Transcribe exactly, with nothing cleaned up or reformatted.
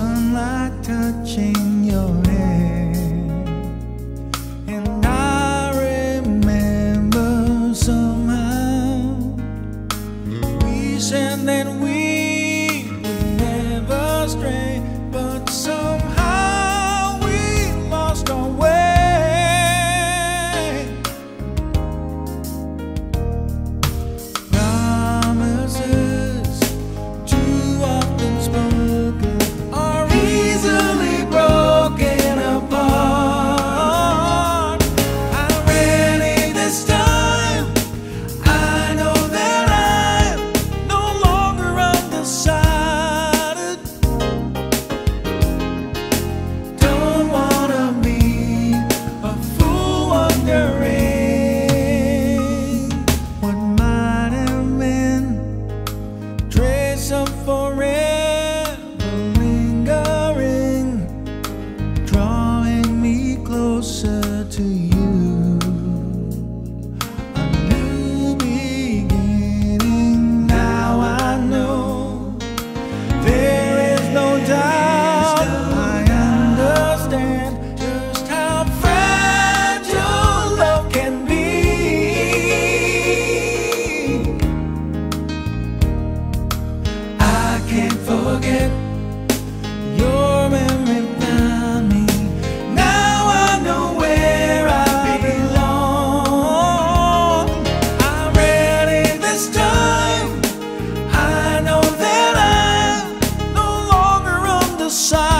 sunlight touching your hair, and I remember somehow we said that we would never stray, but somehow we lost our way. Promises too often spoken are easily broken apart. I'm ready this time. I know that I'm no longer undecided. Don't wanna be a fool wondering what might have been. Trace of forever lingering, drawing me closer to you. A new beginning, now I know. There is no doubt, I understand just how fragile love can be. I can't forget your memory found me. Now I know where I belong. I'm ready this time. I know that I'm no longer undecided.